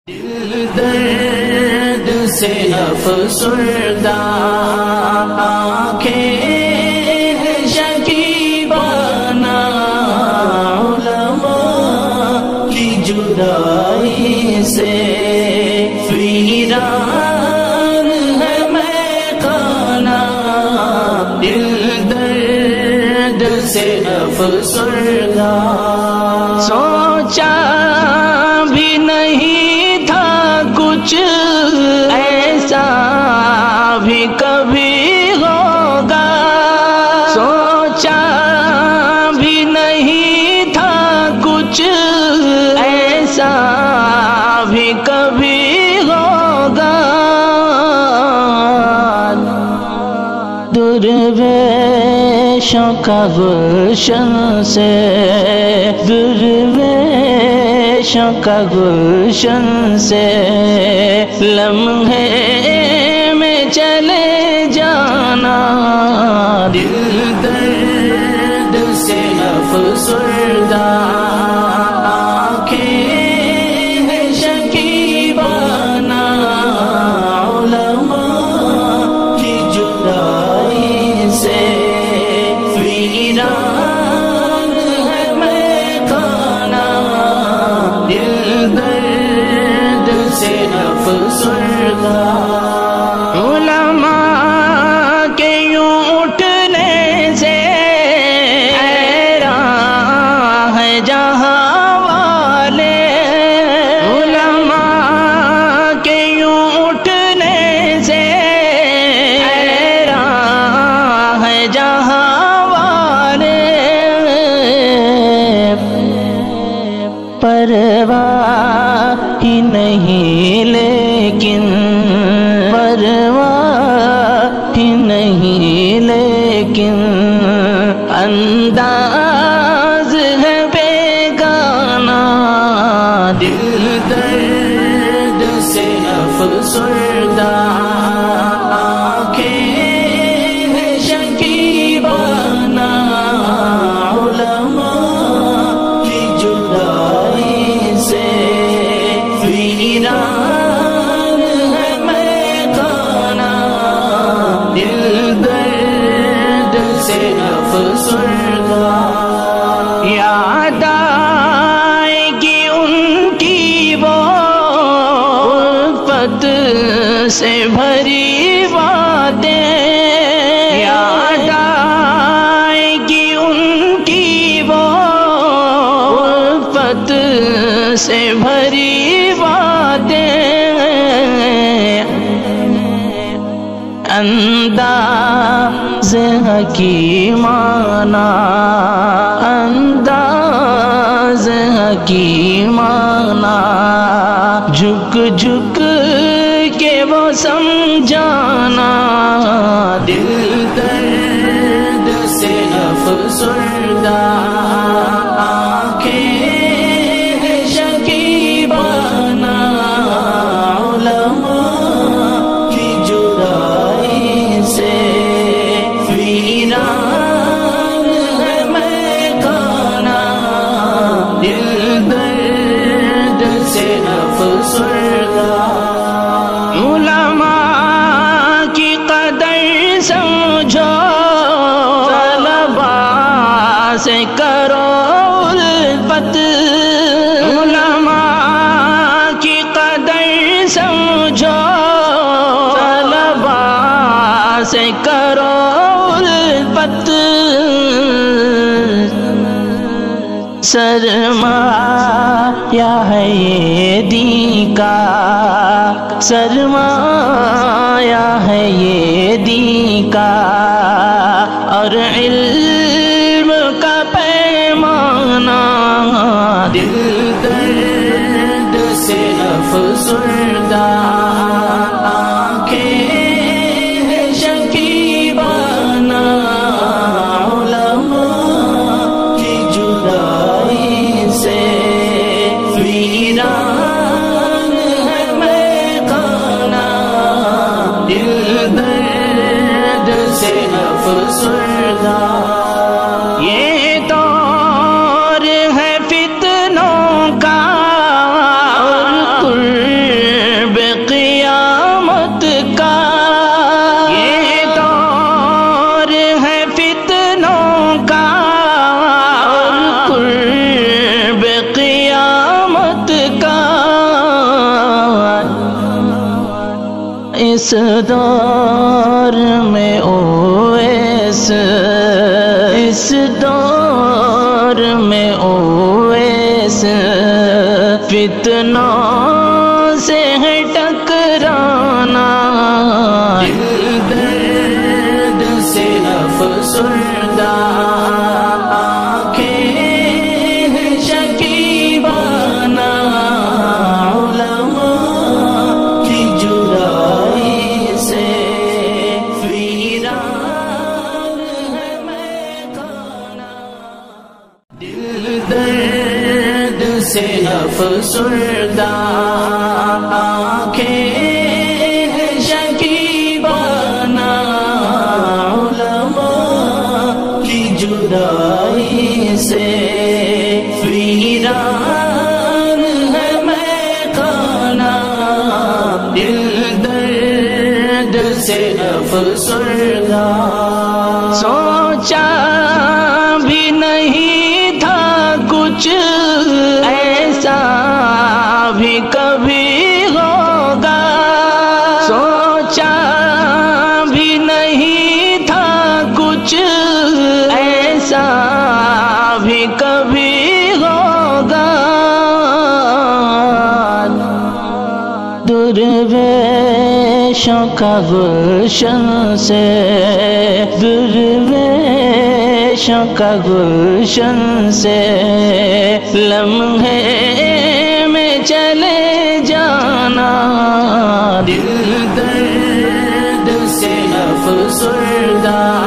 دل درد سے افسردہ آنکھیں شکیبانہ علماء کی جدائی سے ویران ہے میخانہ دل درد سے افسردہ سوچا بھی نہیں تھا کچھ ایسا بھی کبھی ہوگا سوچا بھی نہیں تھا کچھ ایسا بھی کبھی ہوگا درویشوں کا گلشن سے درویشوں کا گلشن سے لمحے میں چلے جانا دل درد سے افسردہ آنکھیں شکیبانہ علماء کی جدائی سے ویران ہے میخانہ دل درد سے افسردہ علماء کے یوں اٹھنے سے حیران ہے جہاں والے علماء کے یوں اٹھنے سے حیران ہے جہاں والے پرواہ ہی نہیں لیکن پرواہ ہی نہیں لیکن انداز ہے بیگانہ دل درد سے افسردہ آنکھیں شکیبانہ علماء کی جدائی سے ویران ہے میخانہ دل درد سے افسردہ یاد آئے گی ان کی وہ الفت سے بھری باتیں یاد آئے گی ان کی وہ الفت سے بھری باتیں انداز حکیمانہ انداز حکیمانہ جھک جھک کے وہ سمجھانا دل درد سے افسردہ آنکھیں شکیبانہ علماء کی جدائی سے ویران ہے میخانہ دل درد سے افسردہ علماء کی قدر سمجھو طلبا سے کرو الفت علماء کی قدر سمجھو طلبا سے کرو الفت سرمایہ ہے یہ دین کا سرمایہ ہے یہ دین کا اور علم کا پیمانہ دل درد سے افسردہ آنکھیں شکیبانہ علماء کی جدائی سے ویران ہے میخانہ دل درد سے افسردہ یہ دور ہے فتنوں کا اور اس دور میں اویس، اس دور میں اویس، فتنوں سے ہے ٹکرانا، دل درد سے افسردہ، آنکھیں ہیں شکیبانہ، علماء کی جدائی سے ویران ہے میخانہ، دل درد سے افسردہ، آنکھیں ہیں شکیبانہ، علماء کی جدائی سے ویران ہے میخانہ، دل درد سے افسردہ، سوچا بھی نہیں تھا کچھ ایسا بھی کبھی ہوگا، سوچا بھی نہیں تھا کچھ ایسا بھی کبھی ہوگا، درویشوں کا گلشن سے، درویشوں کا گلشن سے لمحے میں چلے جانا، دل درد سے افسردہ،